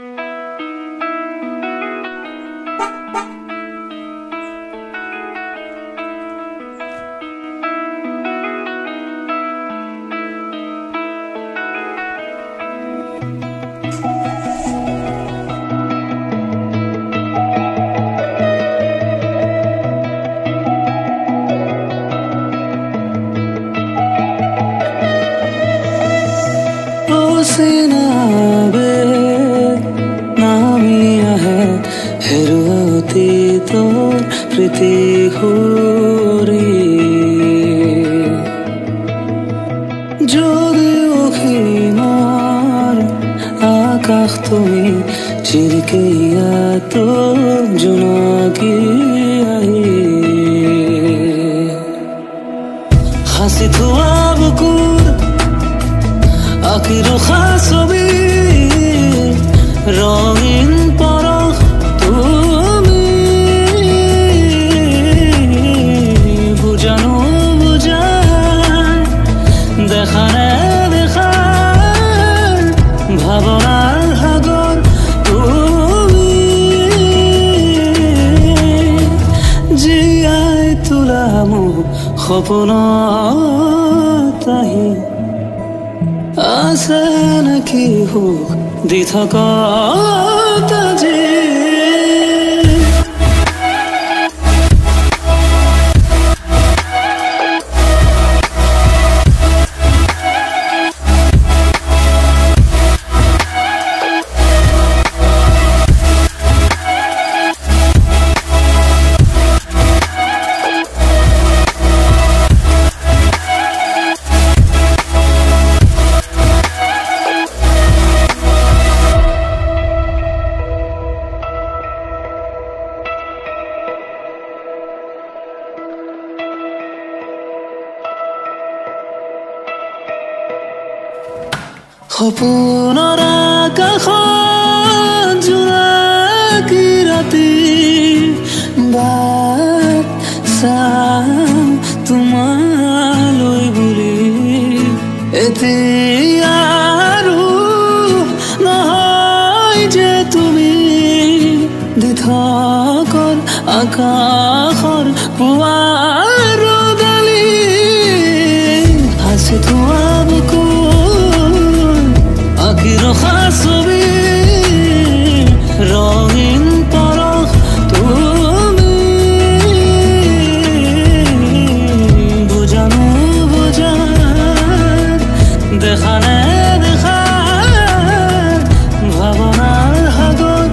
প্ৰীতি সুৰি যদি অসীমৰ আকাশ তুমি চিৰিকেয়াতো জোনাকী আহি সাঁচি থোৱা বুকুৰ আঁকি ৰখা ছবি ৰঙীন পৰশ তুমি বুজানো বুজাই দেখা নেদেখা ভাৱনাৰ সাগৰ তুমি জীয়াই তোলা মোক সপোনত আহি আছে নেকি সুখ দি থকা আজি সপোনৰ আকাশত জোনাকী ৰাতি বাট চাম তোমালৈ বুলি এতিয়া আৰু নহয় যে তুমি দি থকৰ আকাশৰ পুৱাৰ ৰ'দালি সাঁচি থোৱা বুকুৰ আঁকি ৰখা ছবি ৰঙীন পৰশ তুমি বুজানো বুজাই দেখা নেদেখা ভাৱনাৰ সাগৰ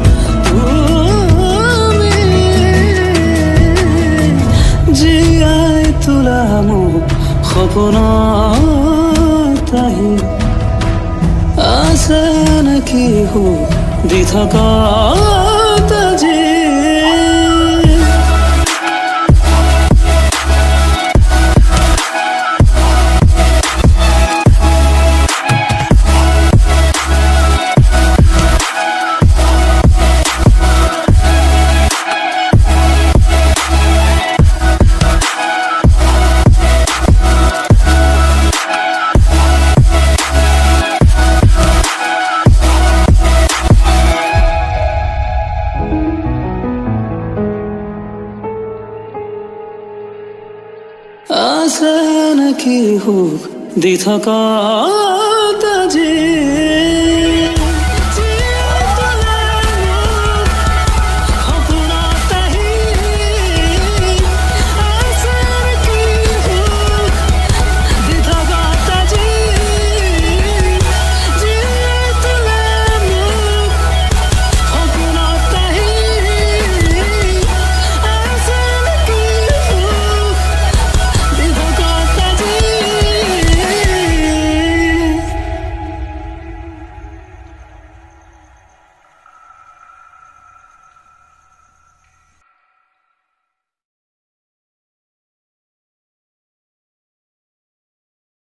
তুমি জীয়াই তোলা মোক সপোনত আহি আছে নেকি সুখ দি থকা আজি আছে নেকি সুখ দি থকা